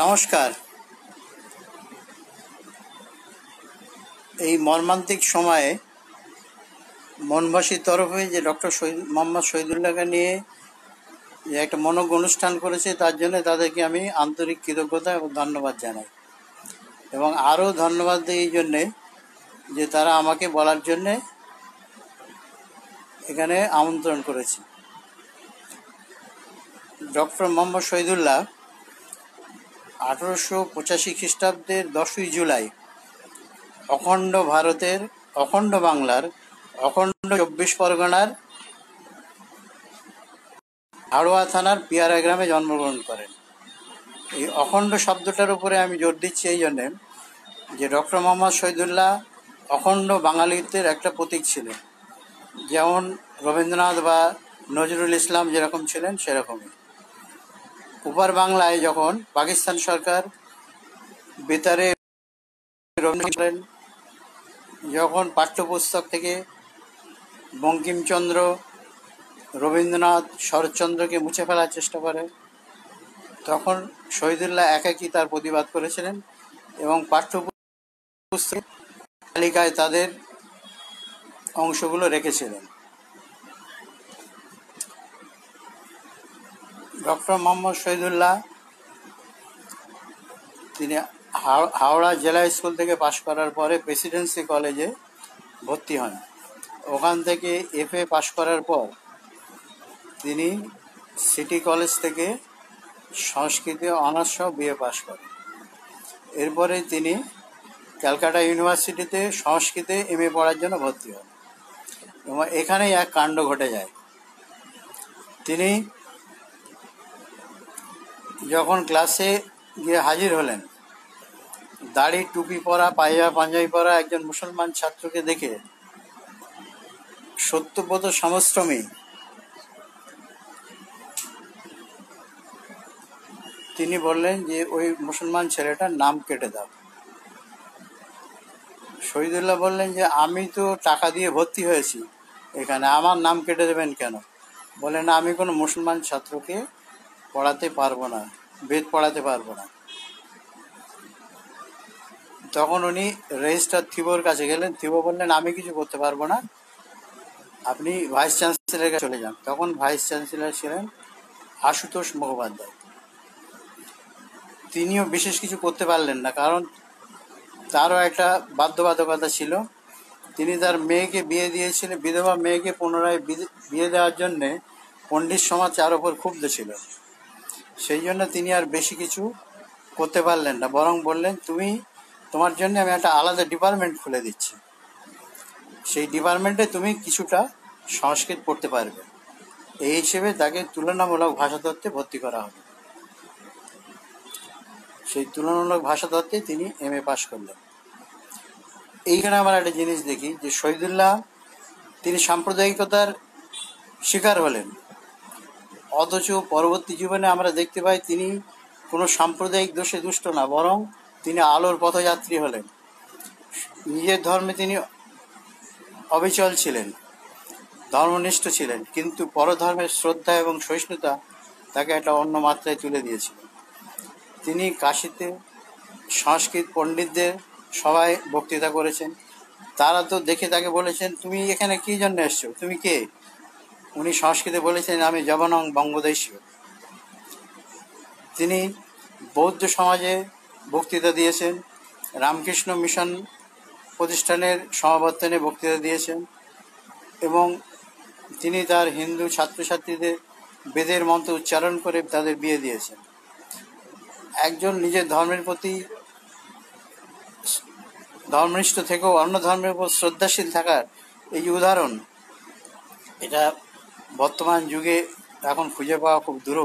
নমস্কার। এই মর্মান্তিক সময়ে মনবাসীর তরফে যে ডক্টর মোহাম্মদ শহীদুল্লাহকে নিয়ে যে একটা মনোজ্ঞ অনুষ্ঠান করেছে, তার জন্য তাদেরকে আমি আন্তরিক কৃতজ্ঞতা এবং ধন্যবাদ জানাই। এবং আরও ধন্যবাদ দিই এই জন্যে যে তারা আমাকে বলার জন্যে এখানে আমন্ত্রণ করেছে। ডক্টর মোহাম্মদ শহীদুল্লাহ 1885 খ্রিস্টাব্দের 10ই জুলাই অখণ্ড ভারতের, অখণ্ড বাংলার, অখণ্ড 24 পরগনার হাড়োয়া থানার পিয়ারা গ্রামে জন্মগ্রহণ করেন। এই অখণ্ড শব্দটার উপরে আমি জোর দিচ্ছি এই জন্যে যে ডক্টর মোহাম্মদ শহীদুল্লাহ অখণ্ড বাঙালিদের একটা প্রতীক ছিলেন। যেমন রবীন্দ্রনাথ বা নজরুল ইসলাম যেরকম ছিলেন সেরকমই। উপার বাংলায় যখন পাকিস্তান সরকার বেতারে যখন পাঠ্যপুস্তক থেকে বঙ্কিমচন্দ্র, রবীন্দ্রনাথ, শরৎচন্দ্রকে মুছে ফেলার চেষ্টা করে, তখন শহীদুল্লাহ একাকী তার প্রতিবাদ করেছিলেন এবং পাঠ্যপুস্তক তালিকায় তাদের অংশগুলো রেখেছিলেন। ডক্টর মোহাম্মদ শহীদুল্লাহ তিনি হাওড়া জেলা স্কুল থেকে পাশ করার পরে প্রেসিডেন্সি কলেজে ভর্তি হন। ওখান থেকে FA পাশ করার পর তিনি সিটি কলেজ থেকে সংস্কৃতে অনার্স সহ BA পাশ করেন। এরপরে তিনি ক্যালকাটা ইউনিভার্সিটিতে সংস্কৃতে MA পড়ার জন্য ভর্তি হন এবং এখানেই এক কাণ্ড ঘটে যায়। তিনি যখন ক্লাসে গিয়ে হাজির হলেন, দাড়ি টুপি পরা, পাঞ্জাবি পরা একজন মুসলমান ছাত্রকে দেখে সত্যব্রত সমশ্রমী তিনি বললেন যে ওই মুসলমান ছেলেটার নাম কেটে দাও। শহীদুল্লাহ বললেন যে আমি তো টাকা দিয়ে ভর্তি হয়েছি এখানে, আমার নাম কেটে দেবেন কেন? বলেন না, আমি কোনো মুসলমান ছাত্রকে পড়াতে পারবো না, বেদ পড়াতে পারবো না। তখন উনি রেজিস্ট্রার থিবোর কাছে গেলেন। থিবো বললেন আমি কিছু করতে পারবো না, আপনি ভাইস চ্যান্সেলরের কাছে চলে যান। তখন ভাইস চ্যান্সেলর ছিলেন আশুতোষ মুখোপাধ্যায়। তিনিও বিশেষ কিছু করতে পারলেন না, কারণ তারও একটা বাধ্যবাধকতা ছিল। তিনি তার মেয়েকে বিয়ে দিয়েছিলেন, বিধবা মেয়েকে পুনরায় বিয়ে দেওয়ার জন্যে পণ্ডিত সমাজ তার ওপর ক্ষুব্ধ ছিল। সেই জন্য তিনি আর বেশি কিছু করতে পারলেন না, বরং বললেন তোমার জন্য আমি একটা আলাদা ডিপার্টমেন্ট খুলে দিচ্ছি, সেই ডিপার্টমেন্টে তুমি কিছুটা সংস্কৃত পড়তে পারবে। এই হিসেবে তাকে তুলনামূলক ভাষাতত্ত্বে ভর্তি করা হবে। সেই তুলনামূলক ভাষাতত্ত্বে তিনি MA পাশ করলেন। এইখানে আমরা একটা জিনিস দেখি যে শহীদুল্লাহ তিনি সাম্প্রদায়িকতার শিকার হলেন, অথচ পরবর্তী জীবনে আমরা দেখতে পাই তিনি কোনো সাম্প্রদায়িক দোষে দুষ্ট না, বরং তিনি আলোর পথযাত্রী হলেন। নিজের ধর্মে তিনি অবিচল ছিলেন, ধর্মনিষ্ঠ ছিলেন, কিন্তু পরধর্মের শ্রদ্ধা এবং সহিষ্ণুতা তাকে একটা অন্য মাত্রায় তুলে দিয়েছিল। তিনি কাশীতে সংস্কৃত পণ্ডিতদের সবাই বক্তৃতা করেছেন। তারা তো দেখে তাকে বলেছেন তুমি এখানে কী জন্য এসছো, তুমি কে? উনি সংস্কৃতে বলেছেন আমি জবনং বঙ্গদেশীয়। তিনি বৌদ্ধ সমাজে বক্তৃতা দিয়েছেন, রামকৃষ্ণ মিশন প্রতিষ্ঠানের সমাবর্তনে বক্তৃতা দিয়েছেন এবং তিনি তার হিন্দু ছাত্রছাত্রীদের বেদের মন্ত্র উচ্চারণ করে তাদের বিয়ে দিয়েছেন। একজন নিজের ধর্মের প্রতি ধর্মনিষ্ঠ থেকেও অন্য ধর্মের উপর শ্রদ্ধাশীল থাকার এই যে উদাহরণ, এটা বর্তমান যুগে এখন খুঁজে পাওয়া খুব দুরূহ।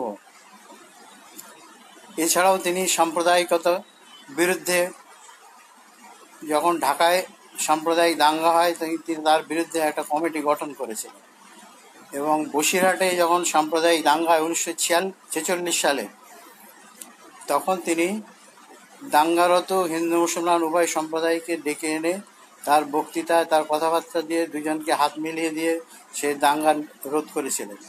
এছাড়াও তিনি সাম্প্রদায়িকতার বিরুদ্ধে, যখন ঢাকায় সাম্প্রদায়িক দাঙ্গা হয় তিনি তার বিরুদ্ধে একটা কমিটি গঠন করেছিলেন এবং বসিরহাটে যখন সাম্প্রদায়িক দাঙ্গা হয় 1946 সালে, তখন তিনি দাঙ্গারত হিন্দু মুসলমান উভয় সম্প্রদায়কে ডেকে এনে তার বক্তৃতা, তার কথাবার্তা দিয়ে দুজনকে হাত মিলিয়ে দিয়ে সে দাঙ্গা রোধ করেছিলেন।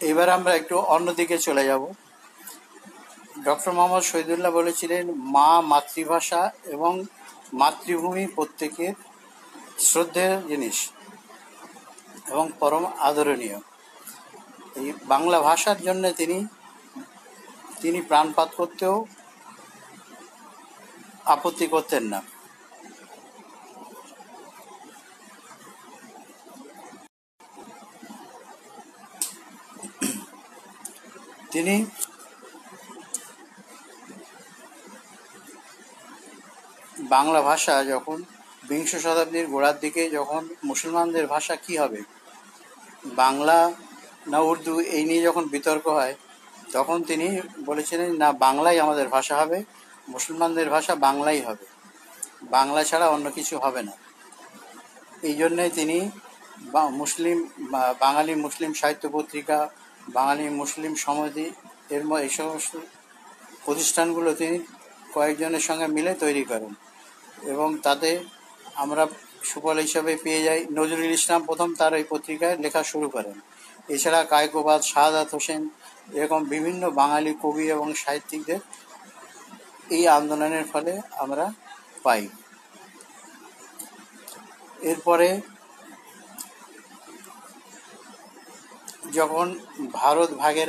এবার আমরা একটু অন্যদিকে চলে যাব। ডক্টর মোহাম্মদ শহীদুল্লাহ বলেছিলেন, মা মাতৃভাষা এবং মাতৃভূমি প্রত্যেকের শ্রদ্ধেয় জিনিস এবং পরম আদরণীয়। এই বাংলা ভাষার জন্য তিনি প্রাণপাত করতেও আপত্তি করতেন না। তিনি বাংলা ভাষা যখন বিংশ শতাব্দীর গোড়ার দিকে যখন মুসলমানদের ভাষা কি হবে, বাংলা না উর্দু, এই নিয়ে যখন বিতর্ক হয়, তখন তিনি বলেছিলেন, না, বাংলাই আমাদের ভাষা হবে, মুসলমানদের ভাষা বাংলাই হবে, বাংলা ছাড়া অন্য কিছু হবে না। এই জন্যে তিনি বাঙালি মুসলিম সাহিত্য পত্রিকা, বাঙালি মুসলিম সমিতি, এই সমস্ত প্রতিষ্ঠানগুলো তিনি কয়েকজনের সঙ্গে মিলে তৈরি করেন এবং তাতে আমরা সুফল হিসাবে পেয়ে যাই। নজরুল ইসলাম প্রথম তার এই পত্রিকায় লেখা শুরু করেন। এছাড়া কায়কোবাদ, শাহাদাত হোসেন, এরকম বিভিন্ন বাঙালি কবি এবং সাহিত্যিকদের এই আন্দোলনের ফলে আমরা পাই। এরপরে যখন ভারত ভাগের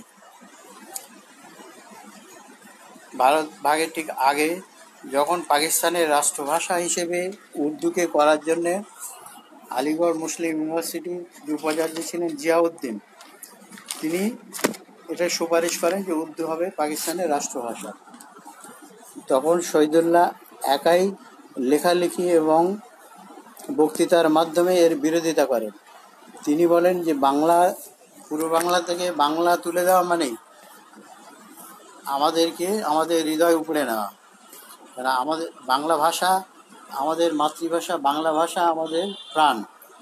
ঠিক আগে যখন পাকিস্তানের রাষ্ট্রভাষা হিসেবে উর্দুকে করার জন্যে আলিগড় মুসলিম ইউনিভার্সিটির যে উপাচার্য ছিলেন জিয়াউদ্দিন, তিনি এটা সুপারিশ করেন যে উর্দু হবে পাকিস্তানের রাষ্ট্রভাষা। তখন শহীদুল্লাহ একাই লেখালেখি এবং বক্তৃতার মাধ্যমে এর বিরোধিতা করেন। তিনি বলেন যে পূর্ব বাংলা থেকে বাংলা তুলে দেওয়া মানেই আমাদের হৃদয় উপড়ে নেওয়া। কারণ আমাদের বাংলা ভাষা আমাদের মাতৃভাষা, বাংলা ভাষা আমাদের প্রাণ।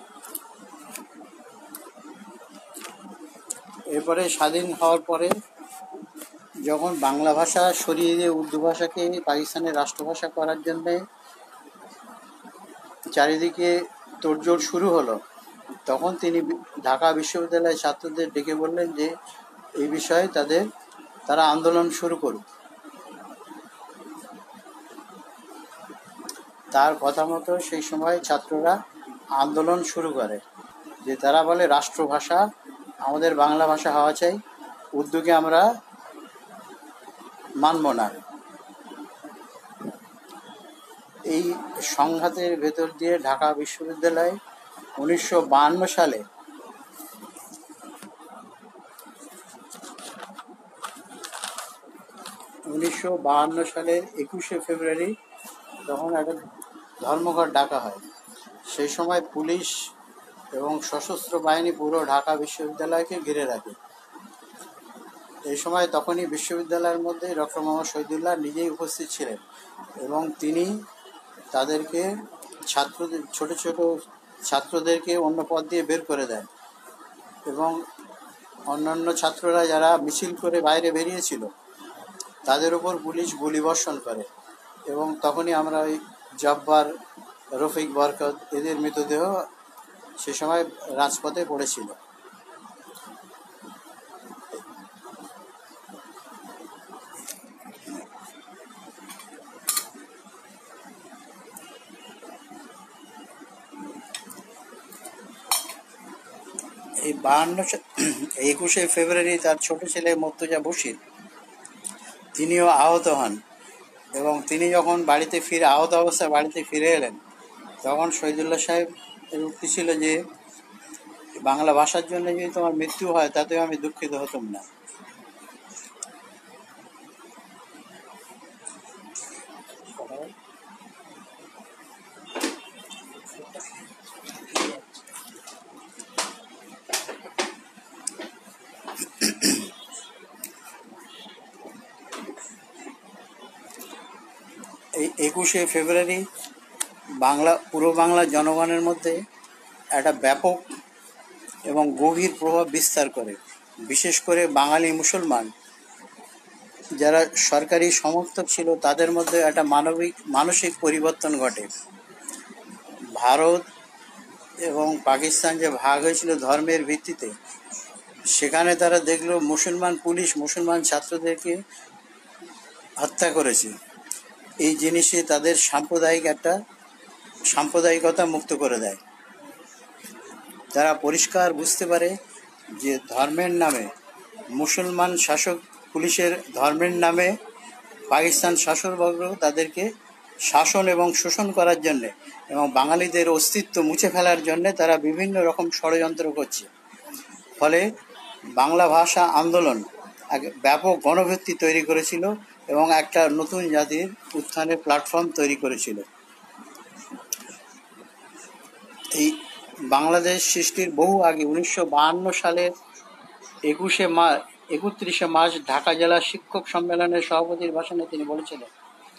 এরপরে স্বাধীন হওয়ার পরে যখন বাংলা ভাষা সরিয়ে দিয়ে উর্দু ভাষাকে পাকিস্তানের রাষ্ট্রভাষা করার জন্যে চারিদিকে তোড়জোড় শুরু হলো, তখন তিনি ঢাকা বিশ্ববিদ্যালয়ের ছাত্রদের ডেকে বললেন যে এই বিষয়ে তারা আন্দোলন শুরু করুক। তার কথা মতো সেই সময় ছাত্ররা আন্দোলন শুরু করে, যে তারা বলে রাষ্ট্রভাষা আমাদের বাংলা ভাষা হওয়া চাই, উর্দুকে আমরা মানব না। এই সংঘাতের ভেতর দিয়ে ঢাকা বিশ্ববিদ্যালয় 1952 সালে সালের 21শে ফেব্রুয়ারি তখন একটা ধর্মঘট ডাকা হয়। সেই সময় পুলিশ এবং সশস্ত্র বাহিনী পুরো ঢাকা বিশ্ববিদ্যালয়কে ঘিরে রাখে। এই সময় তখনই বিশ্ববিদ্যালয়ের মধ্যে ডক্টর মোহাম্মদ শহীদুল্লাহ নিজেই উপস্থিত ছিলেন এবং তিনি তাদেরকে ছোট ছোট ছাত্রদেরকে অন্য পথ দিয়ে বের করে দেন এবং অন্যান্য ছাত্ররা যারা মিছিল করে বাইরে বেরিয়েছিল তাদের উপর পুলিশ গুলিবর্ষণ করে এবং তখনই আমরা ওই জব্বার, রফিক, বরকত এদের মৃতদেহ সে সময় রাজপথে পড়েছিল। এই 21শে ফেব্রুয়ারি তার ছোট ছেলে মুর্তজা বশির তিনিও আহত হন এবং তিনি যখন আহত অবস্থায় বাড়িতে ফিরে এলেন, তখন শহীদুল্লাহ সাহেব উক্তি ছিল যে বাংলা ভাষার জন্য যদি তোমার মৃত্যু হয় তাতেও আমি দুঃখিত হতাম না। এই 21শে ফেব্রুয়ারি পূর্ব বাংলার জনগণের মধ্যে একটা ব্যাপক এবং গভীর প্রভাব বিস্তার করে। বিশেষ করে বাঙালি মুসলমান যারা সরকারি সমর্থক ছিল তাদের মধ্যে একটা মানসিক পরিবর্তন ঘটে। ভারত এবং পাকিস্তান যে ভাগ হয়েছিল ধর্মের ভিত্তিতে, সেখানে তারা দেখলো মুসলমান পুলিশ মুসলমান ছাত্রদেরকে হত্যা করেছে। এই জিনিসে তাদের সাম্প্রদায়িকতা মুক্ত করে দেয়। তারা পরিষ্কার বুঝতে পারে যে ধর্মের নামে মুসলমান শাসক পুলিশের ধর্মের নামে পাকিস্তান শাসকবর্গ তাদেরকে শাসন এবং শোষণ করার জন্যে এবং বাঙালিদের অস্তিত্ব মুছে ফেলার জন্যে তারা বিভিন্ন রকম ষড়যন্ত্র করছে। ফলে বাংলা ভাষা আন্দোলন এক ব্যাপক গণভিত্তি তৈরি করেছিল এবং একটা নতুন জাতির উত্থানের প্ল্যাটফর্ম তৈরি করেছিল। এই বাংলাদেশ সৃষ্টির বহু আগে 1952 সালের 31শে মার্চ ঢাকা জেলা শিক্ষক সম্মেলনের সভাপতির ভাষণে তিনি বলেছিলেন,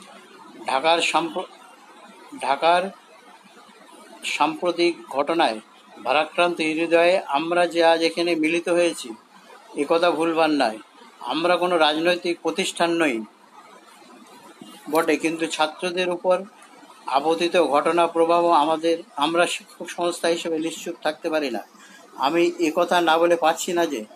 ঢাকার সাম্প্রতিক ঘটনায় ভারাক্রান্ত হৃদয়ে আমরা যে আজ এখানে মিলিত হয়েছি একথা ভুলবার নয়। আমরা কোনো রাজনৈতিক প্রতিষ্ঠান নই বটে, কিন্তু ছাত্রদের উপর আপতিত ঘটনা প্রভাব আমরা শিক্ষক সংস্থা হিসেবে নিশ্চুপ থাকতে পারি না। আমি একথা না বলে পারছি না যে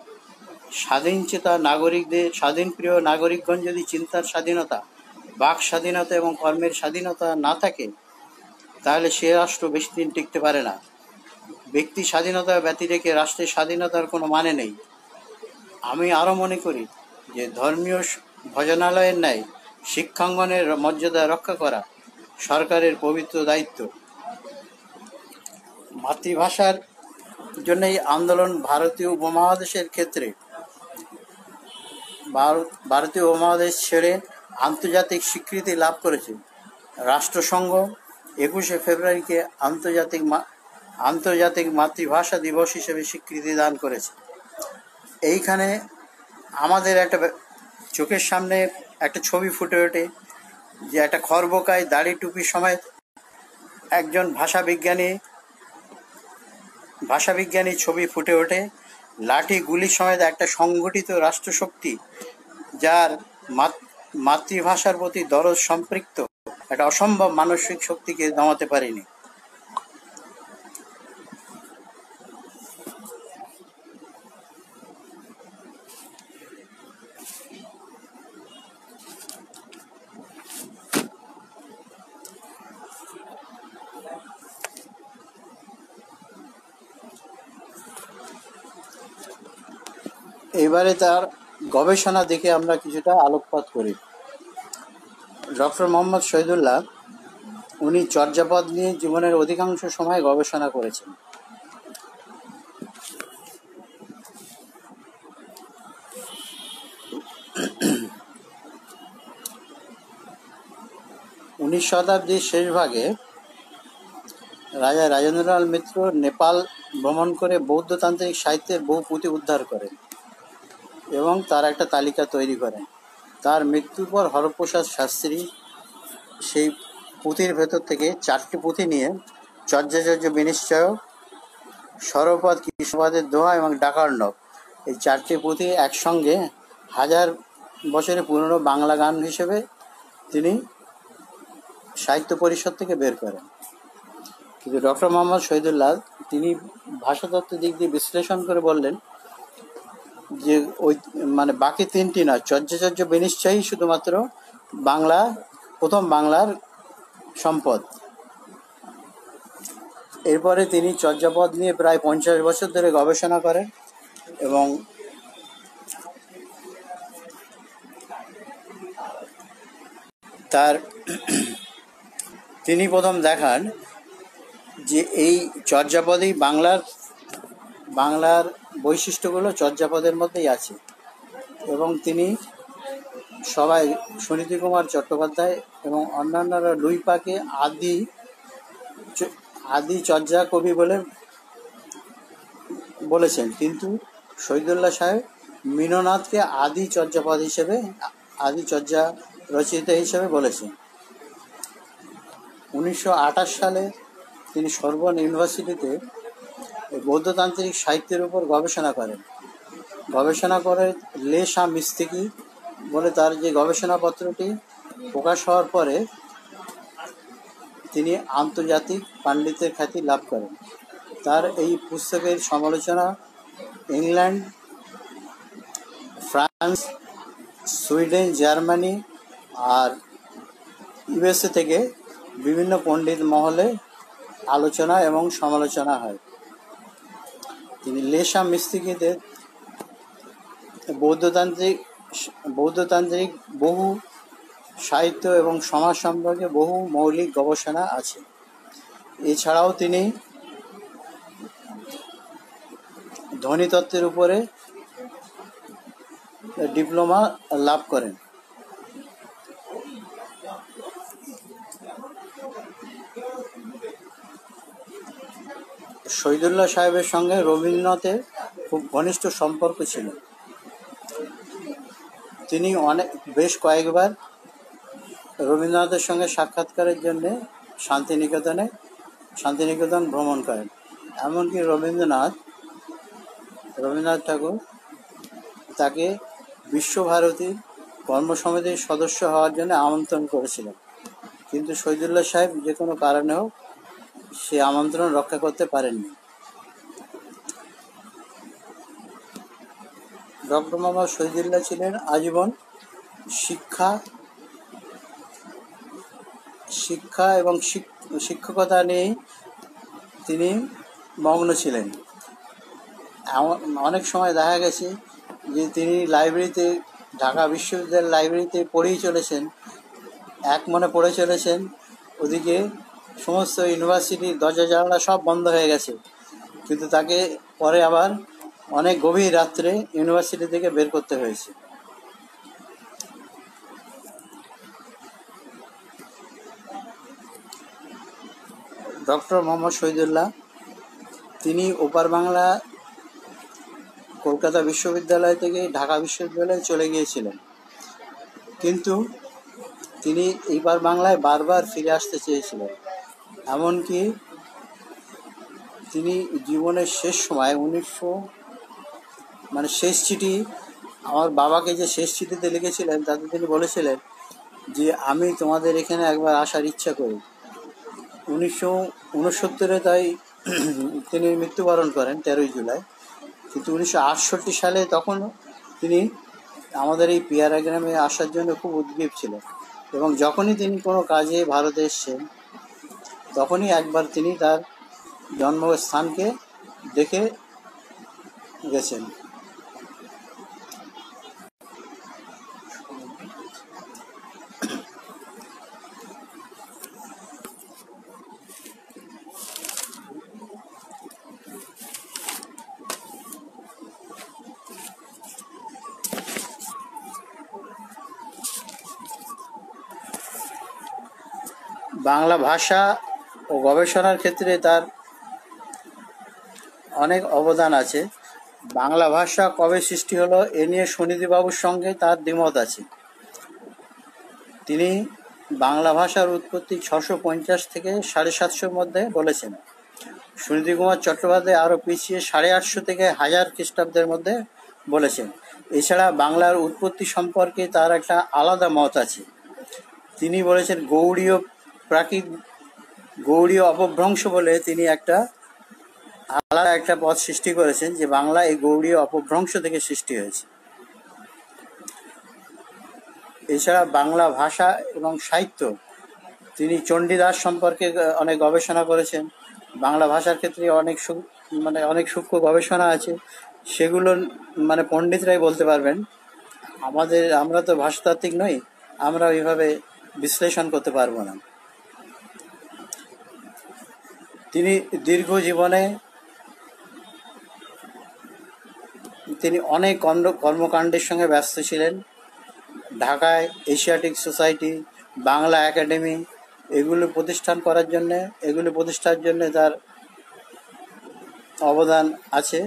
স্বাধীনপ্রিয় নাগরিকগণ যদি চিন্তার স্বাধীনতা, বাক স্বাধীনতা এবং কর্মের স্বাধীনতা না থাকে তাহলে সে রাষ্ট্র বেশি দিন টিকতে পারে না। ব্যক্তি স্বাধীনতা ব্যতি রেখে রাষ্ট্রের স্বাধীনতার কোনো মানে নেই। আমি আরও মনে করি যে ধর্মীয় ভজনালয়ের ন্যায় শিক্ষাঙ্গনের মর্যাদা রক্ষা করা সরকারের পবিত্র দায়িত্ব। মাতৃভাষার জন্য এই আন্দোলন ভারতীয় উপমহাদেশ ছেড়ে আন্তর্জাতিক স্বীকৃতি লাভ করেছে। রাষ্ট্রসংঘ 21শে ফেব্রুয়ারিকে আন্তর্জাতিক মাতৃভাষা দিবস হিসেবে স্বীকৃতি দান করেছে। এইখানে আমাদের একটা চোখের সামনে একটা ছবি ফুটে ওঠে যে একটা খর্বকায় দাড়ি টুপি সমেত একজন ভাষাবিজ্ঞানী ছবি ফুটে ওঠে। লাঠি গুলি সমেত একটা সংগঠিত রাষ্ট্রশক্তি যার মাতৃভাষার প্রতি দরদ সম্পৃক্ত একটা অসম্ভব মানসিক শক্তিকে দমাতে পারেনি। এবারে তার গবেষণা দেখে আমরা কিছুটা আলোকপাত করি। ডক্টর মোহাম্মদ শহীদুল্লাহ উনি চর্যাপদ নিয়ে জীবনের অধিকাংশ সময় গবেষণা করেছেন। উনিশ শতাব্দীর শেষ ভাগে রাজা রাজেন্দ্রলাল মিত্র নেপাল ভ্রমণ করে বৌদ্ধতান্ত্রিক সাহিত্যের বহু পুঁথি উদ্ধার করেন এবং তার একটা তালিকা তৈরি করেন। তার মৃত্যুর পর হরপ্রসাদ শাস্ত্রী সেই পুঁথির ভেতর থেকে 4টি পুঁথি নিয়ে চর্যাচর্য বিনিশ্চয়, সরপদ, কৃষ্ণপদের দোহা এবং ডাকার্ণব, এই 4টি পুঁথি একসঙ্গে 1000 বছরের পুরনো বাংলা গান হিসেবে তিনি সাহিত্য পরিষদ থেকে বের করেন। কিন্তু ডক্টর মোহাম্মদ শহীদুল্লাহ তিনি ভাষাতত্ত্বের দিক দিয়ে বিশ্লেষণ করে বললেন যে বাকি 3টি নয়, চর্যাচর্য বিনিশ্চয়ই শুধুমাত্র প্রথম বাংলার সম্পদ। এরপরে তিনি চর্যাপদ নিয়ে প্রায় 50 বছর ধরে গবেষণা করেন এবং তিনি প্রথম দেখান যে এই চর্যাপদেই বাংলার বৈশিষ্ট্যগুলো চর্যাপদের মধ্যেই আছে এবং তিনি সুনীতি কুমার চট্টোপাধ্যায় এবং অন্যান্যরা লুইপাকে আদি চর্যা কবি বলে বলেছেন, কিন্তু শহীদুল্লাহ সাহেব মীননাথকে আদি চর্যা রচয়িতা হিসেবে বলেছেন। 1928 সালে তিনি সরবন ইউনিভার্সিটিতে বৌদ্ধতান্ত্রিক সাহিত্যের উপর গবেষণা করে লেশা মিস্তিকি বলে তার যে গবেষণাপত্রটি প্রকাশ হওয়ার পরে তিনি আন্তর্জাতিক পাণ্ডিত্যের খ্যাতি লাভ করেন। তার এই পুস্তকের সমালোচনা ইংল্যান্ড ফ্রান্স, সুইডেন, জার্মানি আর ইউএসএ থেকে বিভিন্ন পণ্ডিত মহলে আলোচনা এবং সমালোচনা হয়। তিনি লেসা মিস্তিকিতে বৌদ্ধতান্ত্রিক বহু সাহিত্য এবং সমাজ সম্পর্কে বহু মৌলিক গবেষণা আছে। এছাড়াও তিনি ধ্বনিতত্ত্বের উপরে ডিপ্লোমা লাভ করেন। শহীদুল্লাহ সাহেবের সঙ্গে রবীন্দ্রনাথের খুব ঘনিষ্ঠ সম্পর্ক ছিল। তিনি বেশ কয়েকবার রবীন্দ্রনাথের সঙ্গে সাক্ষাৎকারের জন্য শান্তিনিকেতন ভ্রমণ করেন। এমনকি রবীন্দ্রনাথ ঠাকুর তাকে বিশ্বভারতীর কর্মসমিতির সদস্য হওয়ার জন্য আমন্ত্রণ করেছিলেন, কিন্তু শহীদুল্লাহ সাহেব যে কোনো কারণে হোক সে আমন্ত্রণ রক্ষা করতে পারেননি। ডক্টর মোহাম্মদ শহীদুল্লাহ ছিলেন আজীবন শিক্ষা এবং শিক্ষকতা নিয়েই তিনি মগ্ন ছিলেন। অনেক সময় দেখা গেছে যে তিনি ঢাকা বিশ্ববিদ্যালয়ের লাইব্রেরিতে পড়েই চলেছেন, এক মনে পড়ে চলেছেন, ওদিকে সমস্ত ইউনিভার্সিটির দরজা জানালা সব বন্ধ হয়ে গেছে, কিন্তু তাকে পরে আবার অনেক গভীর রাত্রে ইউনিভার্সিটি থেকে বের করতে হয়েছে। ডক্টর মোহাম্মদ শহীদুল্লাহ তিনি ওপার বাংলা কলকাতা বিশ্ববিদ্যালয় থেকে ঢাকা বিশ্ববিদ্যালয়ে চলে গিয়েছিলেন, কিন্তু তিনি এইবার বাংলায় বারবার ফিরে আসতে চেয়েছিলেন। এমনকি তিনি জীবনের শেষ সময় শেষ চিঠি, আমার বাবাকে যে শেষ চিঠিতে লিখেছিলেন তাতে তিনি বলেছিলেন যে আমি তোমাদের এখানে একবার আসার ইচ্ছা করি। 1969 তাই তিনি মৃত্যুবরণ করেন 13 জুলাই, কিন্তু 1968 সালে তখন তিনি আমাদের এই পিয়ারা গ্রামে আসার জন্য খুব উদ্গ্রীব ছিলেন, এবং যখনই তিনি কোনো কাজে ভারতে এসছেন তখনই একবার তিনি তার জন্মস্থানকে দেখে গেছেন। বাংলা ভাষা ও গবেষণার ক্ষেত্রে তার অনেক অবদান আছে। বাংলা ভাষা কবে সৃষ্টি হলো এ নিয়ে সুনীতিবাবুর সঙ্গে তার দ্বিমত আছে। তিনি বাংলা ভাষার উৎপত্তি 650 থেকে 750 মধ্যে বলেছেন। সুনীতি কুমার চট্টোপাধ্যায় আরও পিছিয়ে 850 থেকে 1000 খ্রিস্টাব্দের মধ্যে বলেছেন। এছাড়া বাংলার উৎপত্তি সম্পর্কে তার একটা আলাদা মত আছে। তিনি বলেছেন গৌড়ীয় অপভ্রংশ বলে তিনি আলাদা একটা পদ সৃষ্টি করেছেন, যে বাংলা এই গৌড়ীয় অপভ্রংশ থেকে সৃষ্টি হয়েছে। এছাড়া বাংলা ভাষা এবং সাহিত্য তিনি চণ্ডীদাস সম্পর্কে অনেক গবেষণা করেছেন। বাংলা ভাষার ক্ষেত্রে অনেক সূক্ষ্ম গবেষণা আছে, সেগুলো পণ্ডিতরাই বলতে পারবেন। আমরা তো ভাষাতাত্ত্বিক নই, আমরা ওইভাবে বিশ্লেষণ করতে পারবো না। তিনি দীর্ঘ জীবনে তিনি অনেক কর্মকাণ্ডের সঙ্গে ব্যস্ত ছিলেন। ঢাকায় এশিয়াটিক সোসাইটি, বাংলা একাডেমি এগুলি প্রতিষ্ঠার জন্য তার অবদান আছে।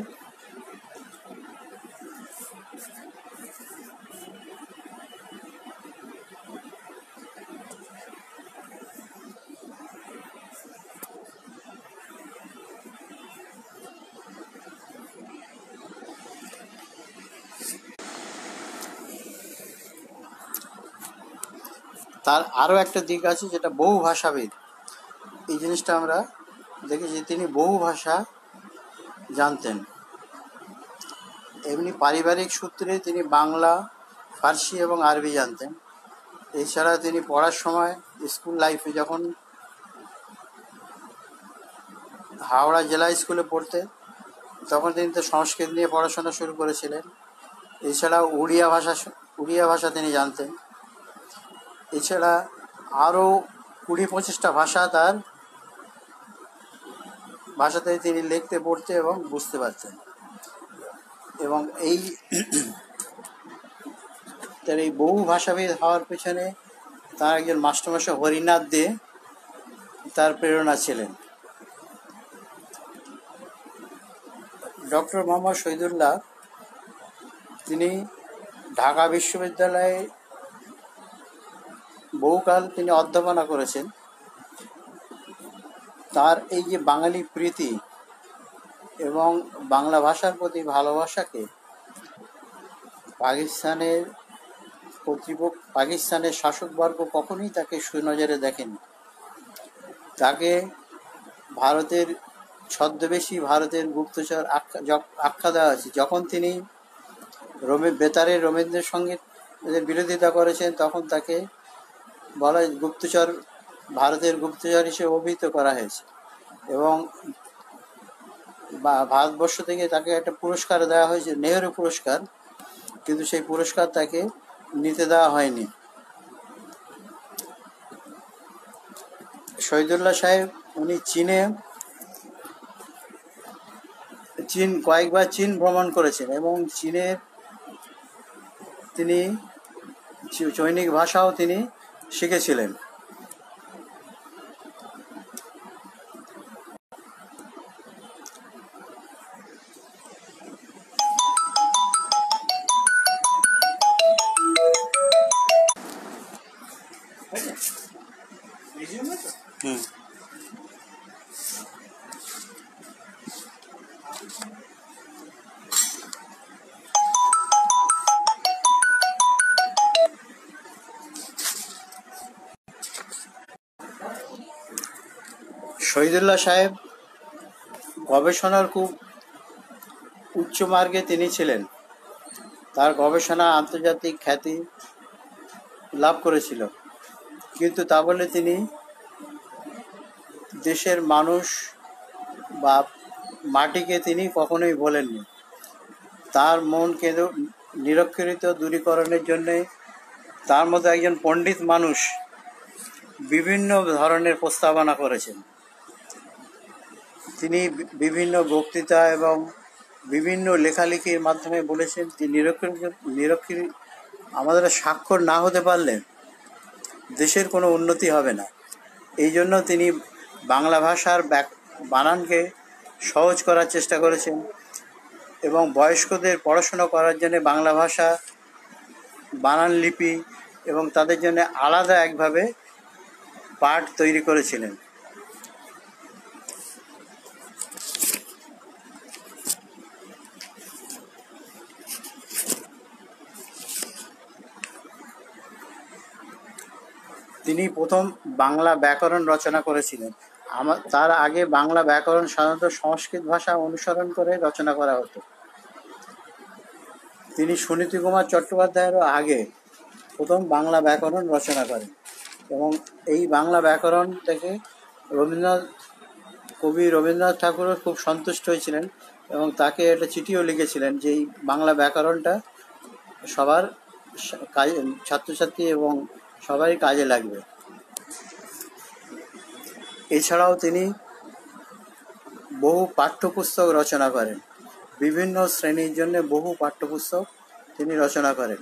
তার আরও একটা দিক আছে, যেটা বহু ভাষাবিদ। এই জিনিসটা আমরা দেখেছি, তিনি বহু ভাষা জানতেন। এমনি পারিবারিক সূত্রে তিনি বাংলা, ফার্সি এবং আরবি জানতেন। এছাড়া তিনি পড়ার সময় স্কুল লাইফে যখন হাওড়া জেলা স্কুলে পড়তেন তখন তিনি তো সংস্কৃত নিয়ে পড়াশোনা শুরু করেছিলেন। এছাড়া উড়িয়া ভাষা তিনি জানতেন। এছাড়া আরও 20-25টা ভাষা তার ভাষাতে তিনি লিখতে, পড়তে এবং বুঝতে পারতেন। এবং তার এই বহু ভাষাবিদ হওয়ার পেছনে তার একজন মাস্টারমশাই হরিনাথ দে তার প্রেরণা ছিলেন। ডক্টর মোহাম্মদ শহীদুল্লাহ তিনি ঢাকা বিশ্ববিদ্যালয়ে বহুকাল তিনি অধ্যাপনা করেছেন। তার এই যে বাঙালি প্রীতি এবং বাংলা ভাষার প্রতি ভালোবাসাকে পাকিস্তানের শাসকবর্গ কখনোই তাকে সুনজরে দেখেনি। তাকে ভারতের ছদ্মবেশী, ভারতের গুপ্তচর আখ্যা দেওয়া হয়েছে। যখন তিনি বেতারের রবীন্দ্রসঙ্গীতের বিরোধিতা করেছেন তখন তাকে বলা গুপ্তচর, ভারতের গুপ্তচর হিসেবে অভিহিত করা হয়েছে। এবং ভারতবর্ষ থেকে তাকে একটা পুরস্কার দেওয়া হয়েছে, নেহেরু পুরস্কার, কিন্তু সেই পুরস্কার তাকে নিতে দেওয়া হয়নি। শহীদুল্লাহ সাহেব উনি কয়েকবার চীন ভ্রমণ করেছেন এবং তিনি চৈনিক ভাষাও তিনি শিখেছিলেন। শহীদুল্লাহ সাহেব গবেষণার খুব উচ্চ মার্গে তিনি ছিলেন। তার গবেষণা আন্তর্জাতিক খ্যাতি লাভ করেছিল, কিন্তু তা বলে তিনি দেশের মানুষ বা মাটিকে তিনি কখনোই ভোলেননি। তার মনকে নিরক্ষরিত দূরীকরণের জন্যে তার মতো একজন পণ্ডিত মানুষ বিভিন্ন ধরনের প্রস্তাবনা করেছেন। তিনি বিভিন্ন বক্তৃতা এবং বিভিন্ন লেখালেখির মাধ্যমে বলেছেন যে নিরক্ষর আমাদের স্বাক্ষর না হতে পারলে দেশের কোনো উন্নতি হবে না। এই জন্য তিনি বাংলা ভাষার বানানকে সহজ করার চেষ্টা করেছেন এবং বয়স্কদের পড়াশোনা করার জন্য বাংলা ভাষা বানান লিপি এবং তাদের জন্য আলাদা একভাবে পাঠ তৈরি করেছিলেন। তিনি প্রথম বাংলা ব্যাকরণ রচনা করেছিলেন। তার আগে বাংলা ব্যাকরণ সাধারণত সংস্কৃত ভাষা অনুসরণ করে রচনা করা হতো। তিনি সুনীতি কুমার চট্টোপাধ্যায়েরও আগে প্রথম বাংলা ব্যাকরণ রচনা করেন এবং এই বাংলা ব্যাকরণ থেকে কবি রবীন্দ্রনাথ ঠাকুরও খুব সন্তুষ্ট হয়েছিলেন এবং তাকে একটা চিঠিও লিখেছিলেন যে এই বাংলা ব্যাকরণটা সবার কাজে, ছাত্রছাত্রী এবং সবারই কাজে লাগবে। এছাড়াও তিনি বহু পাঠ্যপুস্তক রচনা করেন, বিভিন্ন শ্রেণীর জন্য বহু পাঠ্যপুস্তক তিনি রচনা করেন।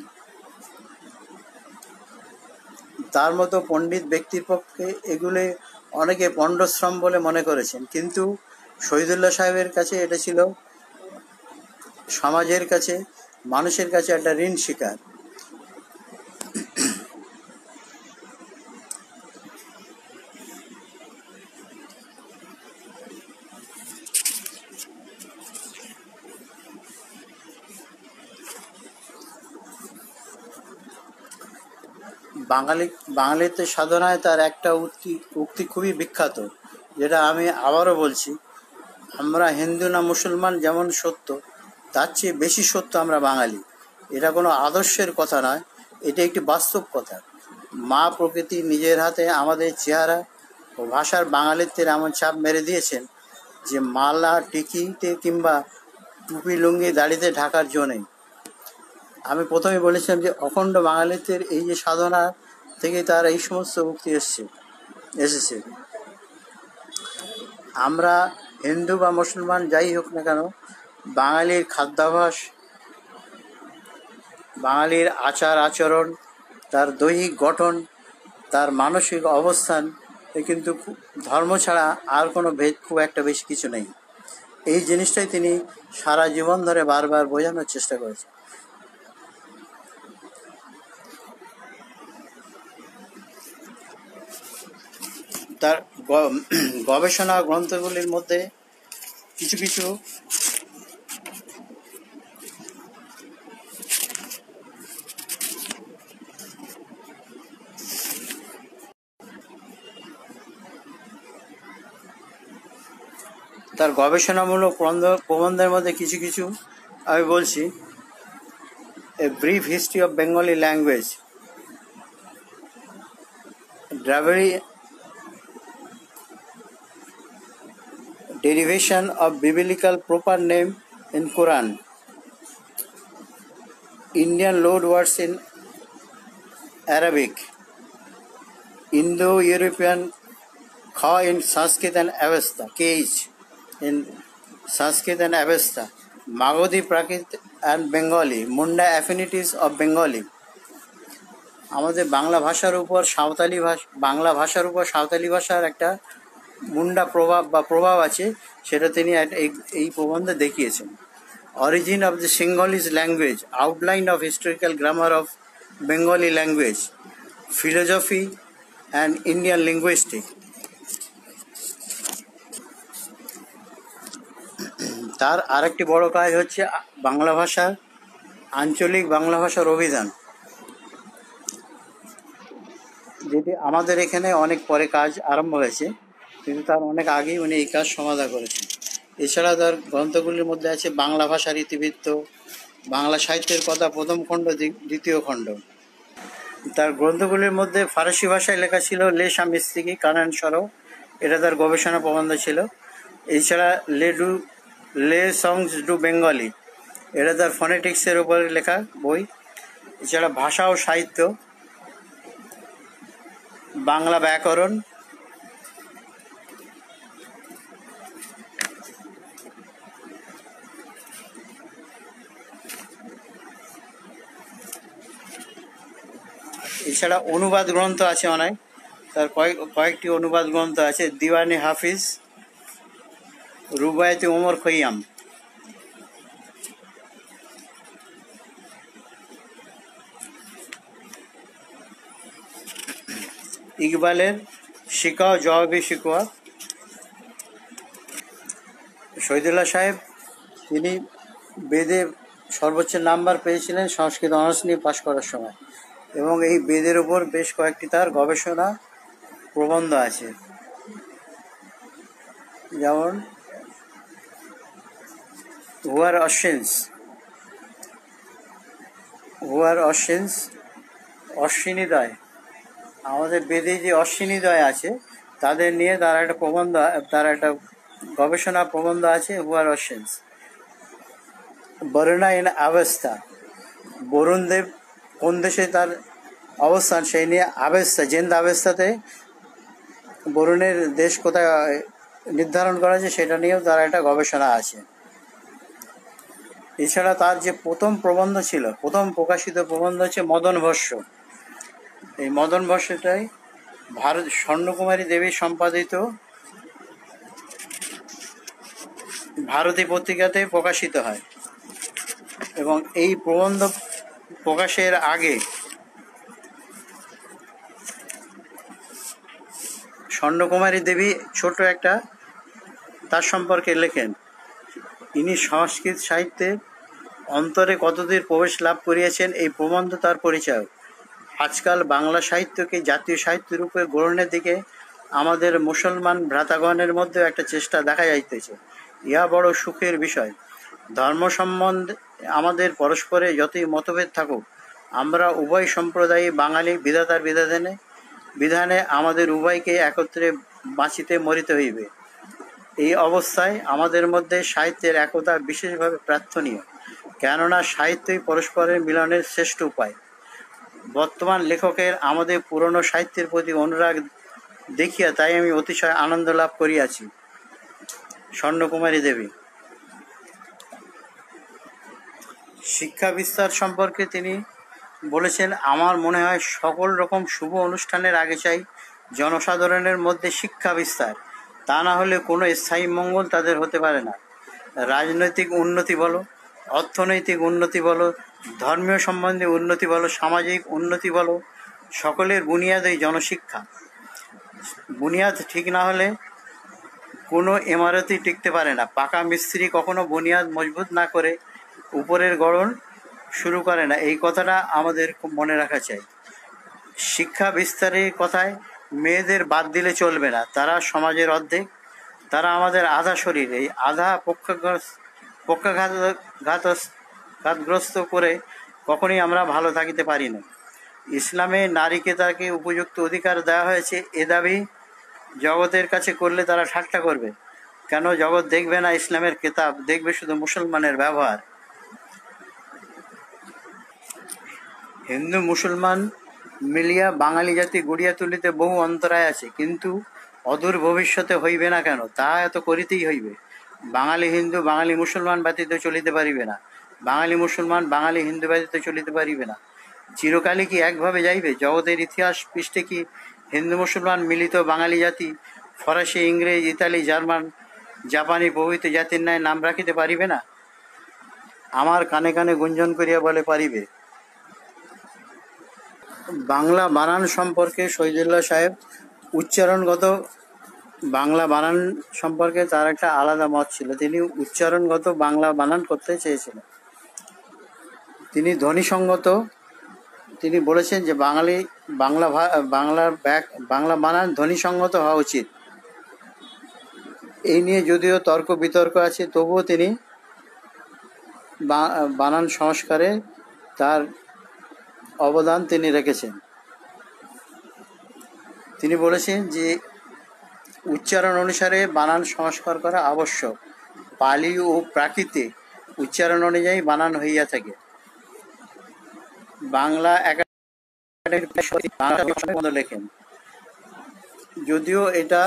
তার মতো পণ্ডিত ব্যক্তির পক্ষে এগুলি অনেকে পণ্ডশ্রম বলে মনে করেছেন, কিন্তু শহীদুল্লাহ সাহেবের কাছে এটা ছিল সমাজের কাছে, মানুষের কাছে একটা ঋণ স্বীকার। বাঙালিতে সাধনায় তার একটা উক্তি খুবই বিখ্যাত, যেটা আমি আবারও বলছি, আমরা হিন্দু না মুসলমান যেমন সত্য তার চেয়ে বেশি সত্য আমরা বাঙালি। এটা কোনো আদর্শের কথা নয়, এটা একটি বাস্তব কথা। মা প্রকৃতি নিজের হাতে আমাদের চেহারা ও ভাষার বাঙালিত্বের এমন ছাপ মেরে দিয়েছেন যে মালা টিকিতে কিংবা টুপি লুঙ্গি দাড়িতে ঢাকার জো নেই। আমি প্রথমে বলেছিলাম যে অখণ্ড বাঙালিত্বের এই যে সাধনা থেকে তার এই সমস্ত মুক্তি এসেছে। আমরা হিন্দু বা মুসলমান যাই হোক না কেন, বাঙালির খাদ্যাভ্যাস, বাঙালির আচার আচরণ, তার দৈহিক গঠন, তার মানসিক অবস্থান, কিন্তু ধর্ম ছাড়া আর কোনো ভেদ খুব একটা বেশি কিছু নেই। এই জিনিসটাই তিনি সারা জীবন ধরে বারবার বোঝানোর চেষ্টা করেছেন। তার গবেষণা গ্রন্থগুলির মধ্যে কিছু কিছু তার গবেষণামূলক প্রবন্ধের মধ্যে কিছু কিছু আমি বলছি। A brief history of Bengali language, Dravidian derivation of biblical proper name in Quran, Indian loan words in Arabic, Indo-European Kha in Sanskrit and Avesta, KH in Sanskrit and Avesta, Magadhi Prakrit and Bengali, Munda affinities of Bengali. আমাদের বাংলা ভাষার উপর সাঁওতালি ভাষার একটা মুন্ডা প্রভাব আছে, সেটা তিনি এই প্রবন্ধে দেখিয়েছেন। Origin of the Sinhalese language, outline of historical grammar of Bengali language, philosophy and Indian linguistic. তার আরেকটি বড় কাজ হচ্ছে বাংলা ভাষার আঞ্চলিক বাংলা ভাষার অভিধান, যেটি আমাদের এখানে অনেক পরে কাজ আরম্ভ হয়েছে, কিন্তু তার অনেক আগেই উনি এই কাজ সমাধা করেছেন। এছাড়া তার গ্রন্থগুলির মধ্যে আছে বাংলা ভাষার ইতিবৃত্ত, বাংলা সাহিত্যের কথা প্রথম খণ্ড, দ্বিতীয় খণ্ড। তার গ্রন্থগুলির মধ্যে ফারসি ভাষায় লেখা ছিল লে শামিস্তিকি কানান সরো, এটা তার গবেষণা প্রবন্ধ ছিল। এছাড়া লে সংস ডু বেঙ্গলি, এটা তার ফনেটিক্সের উপরে লেখা বই। এছাড়া ভাষা ও সাহিত্য, বাংলা ব্যাকরণ, এছাড়া অনুবাদ গ্রন্থ আছে অনেক, তার কয়েকটি অনুবাদ গ্রন্থ আছে। দিওয়ানি হাফিজ, রুবায়তে ওমর খৈয়াম, ইকবালের শিকাও জবাবি শিকোয়া। শহীদুল্লাহ সাহেব তিনি বেদে সর্বোচ্চ নাম্বার পেয়েছিলেন সংস্কৃত অনার্স নিয়ে পাশ করার সময়, এবং এই বেদের উপর বেশ কয়েকটি তার গবেষণা প্রবন্ধ আছে, যেমন হুয়ার অশ্বিন্স, অশ্বিনীদয়। আমাদের বেদে যে অশ্বিনীদয় আছে তাদের নিয়ে তার একটা গবেষণা প্রবন্ধ আছে, who are Ashvins. Varuna in Avesta, Varun Dev কোন দেশে তার অবস্থান সেই নিয়ে আবেস্তা, জেন্দ আবেস্তাতে বরুণের দেশ কোথায় নির্ধারণ করা আছে সেটা নিয়েও তার একটা গবেষণা আছে। এছাড়া তার যে প্রথম প্রকাশিত প্রবন্ধ হচ্ছে মদন ভস্য। এই মদন ভস্যটাই স্বর্ণকুমারী দেবী সম্পাদিত ভারতী পত্রিকাতে প্রকাশিত হয়, এবং এই প্রবন্ধ প্রকাশের আগে স্বর্ণকুমারী দেবী ছোট একটা তার সম্পর্কে লেখেন। ইনি সংস্কৃত সাহিত্যে অন্তরে কতদূর প্রবেশ লাভ করিয়াছেন এই প্রবন্ধ তার পরিচয়। আজকাল বাংলা সাহিত্যকে জাতীয় সাহিত্য রূপে গ্রহণের দিকে আমাদের মুসলমান ভ্রাতাগণের মধ্যে একটা চেষ্টা দেখা যাইতেছে। ইহা বড় সুখের বিষয়। ধর্ম সম্বন্ধে আমাদের পরস্পরে যতই মতভেদ থাকুক, আমরা উভয় সম্প্রদায়ই বাঙালি। বিধাতার বিধানে আমাদের উভয়কে একত্রে বাঁচিতে মরিতে হইবে। এই অবস্থায় আমাদের মধ্যে সাহিত্যের একতা বিশেষভাবে প্রার্থনীয়, কেননা সাহিত্যই পরস্পরের মিলনের শ্রেষ্ঠ উপায়। বর্তমান লেখকের আমাদের পুরনো সাহিত্যের প্রতি অনুরাগ দেখিয়া তাই আমি অতিশয় আনন্দ লাভ করিয়াছি। স্বর্ণকুমারী দেবী। শিক্ষা বিস্তার সম্পর্কে তিনি বলেছেন, আমার মনে হয় সকল রকম শুভ অনুষ্ঠানের আগে চাই জনসাধারণের মধ্যে শিক্ষা বিস্তার। তা না হলে কোনো স্থায়ী মঙ্গল তাদের হতে পারে না। রাজনৈতিক উন্নতি বলো, অর্থনৈতিক উন্নতি বলো, ধর্মীয় সম্বন্ধে উন্নতি বলো, সামাজিক উন্নতি বলো, সকলের বুনিয়াদই জনশিক্ষা। বুনিয়াদ ঠিক না হলে কোনো ইমারতই টিকতে পারে না। পাকা মিস্ত্রি কখনো বুনিয়াদ মজবুত না করে উপরের গড়ন শুরু করে না। এই কথাটা আমাদের খুব মনে রাখা চাই। শিক্ষা বিস্তারের কথায় মেয়েদের বাদ দিলে চলবে না। তারা সমাজের অর্ধেক, তারা আমাদের আধা শরীর। এই আধা পক্ষাঘাতগ্রস্ত করে কখনই আমরা ভালো থাকিতে পারি না। ইসলামে নারীকে তাকে উপযুক্ত অধিকার দেওয়া হয়েছে, এ দাবি জগতের কাছে করলে তারা ঠাট্টা করবে। কেন জগৎ দেখবে না ইসলামের কিতাব, দেখবে শুধু মুসলমানের ব্যবহার। হিন্দু মুসলমান মিলিয়া বাঙালি জাতি গড়িয়া তুলিতে বহু অন্তরায় আছে, কিন্তু অদূর ভবিষ্যতে হইবে না কেন, তাহা এত করিতেই হইবে। বাঙালি হিন্দু বাঙালি মুসলমান ব্যতীত চলিতে পারিবে না, বাঙালি মুসলমান বাঙালি হিন্দু ব্যতীত চলিতে পারিবে না। চিরকালই কি একভাবে যাইবে? জগতের ইতিহাস পৃষ্ঠে কি হিন্দু মুসলমান মিলিত বাঙালি জাতি ফরাসি, ইংরেজ, ইতালি, জার্মান, জাপানি প্রভৃতি জাতির ন্যায় নাম রাখিতে পারিবে না? আমার কানে কানে গুঞ্জন করিয়া বলে পারিবে। বাংলা বানান সম্পর্কে শহীদুল্লাহ সাহেব উচ্চারণগত বাংলা বানান সম্পর্কে তার একটা আলাদা মত ছিল। তিনি উচ্চারণগত বাংলা বানান করতে চেয়েছিলেন। তিনি ধ্বনিসঙ্গত তিনি বলেছেন যে বাংলা বানান ধ্বনিসঙ্গত হওয়া উচিত। এই নিয়ে যদিও তর্ক বিতর্ক আছে, তবুও তিনি বানান সংস্কারে তার অবদান তিনি রেখেছেন। তিনি বলেছেন যে উচ্চারণ অনুসারে বানান সংস্কার করা আবশ্যক। পালি ও প্রাকৃতে উচ্চারণ অনুযায়ী বানান হইয়া থাকে। বাংলা একাডেমি লেখেন, যদিও এটা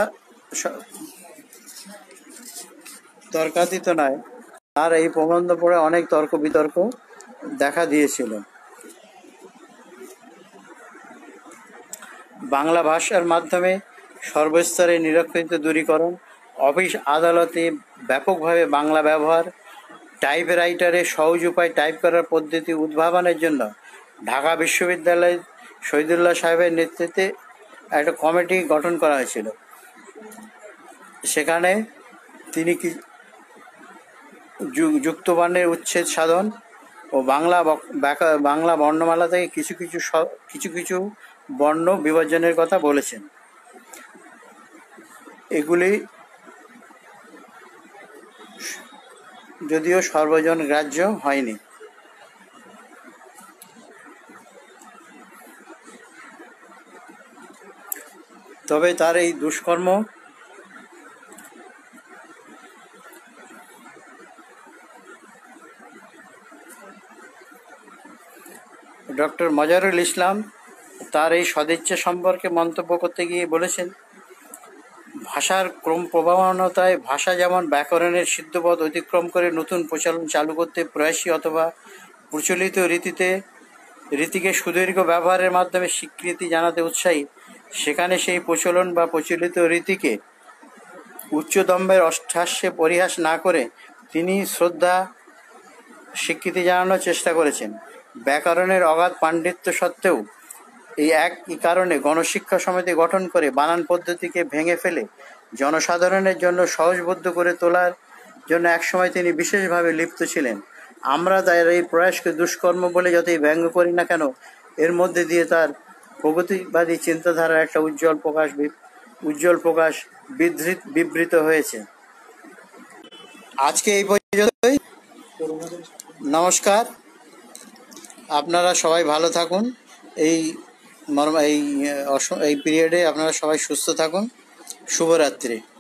তর্কাতীত নয়, তার এই প্রবন্ধ পড়ে অনেক তর্ক বিতর্ক দেখা দিয়েছিল। বাংলা ভাষার মাধ্যমে সর্বস্তরে নিরক্ষরিত দূরীকরণ, অফিস আদালতে ব্যাপকভাবে বাংলা ব্যবহার, টাইপরাইটারে সহজ উপায় টাইপ করার পদ্ধতি উদ্ভাবনের জন্য ঢাকা বিশ্ববিদ্যালয়ের শহীদুল্লাহ সাহেবের নেতৃত্বে একটা কমিটি গঠন করা হয়েছিল। সেখানে তিনি যুক্তবর্ণের উচ্ছেদ সাধন ও বাংলা বর্ণমালা থেকে কিছু কিছু বর্ণ বিভাজনের কথা বলেছেন। এগুলি যদিও সর্বজন গ্রাহ্য হয়নি। তবে তার এই দুষ্কর্ম ডক্টর মজারুল ইসলাম তার এই সদিচ্ছা সম্পর্কে মন্তব্য করতে গিয়ে বলেছেন, ভাষার ক্রম প্রবণতায় ভাষা যেমন ব্যাকরণের সিদ্ধপথ অতিক্রম করে নতুন প্রচলন চালু করতে প্রয়াসী অথবা প্রচলিত রীতিকে সুদীর্ঘ ব্যবহারের মাধ্যমে স্বীকৃতি জানাতে উৎসাহী, সেখানে সেই প্রচলন বা প্রচলিত রীতিকে উচ্চদম্ভের অষ্টাস্যে পরিহাস না করে তিনি শ্রদ্ধা স্বীকৃতি জানানোর চেষ্টা করেছেন। ব্যাকরণের অগাধ পাণ্ডিত্য সত্ত্বেও এই একই কারণে গণশিক্ষা সমিতি গঠন করে বানান পদ্ধতিকে ভেঙে ফেলে জনসাধারণের জন্য সহজবোধ্য করে তোলার জন্য একসময় তিনি বিশেষভাবে লিপ্ত ছিলেন। আমরা তার এই প্রয়াসকে দুষ্কর্ম বলে যতই ব্যঙ্গ করি না কেন, এর মধ্যে দিয়ে তার প্রগতিবাদী চিন্তাধারার একটা উজ্জ্বল প্রকাশ বিবৃত হয়েছে। আজকে এই পর্যন্তই। নমস্কার, আপনারা সবাই ভালো থাকুন। এই এই পিরিয়ডে আপনারা সবাই সুস্থ থাকুন। শুভরাত্রি।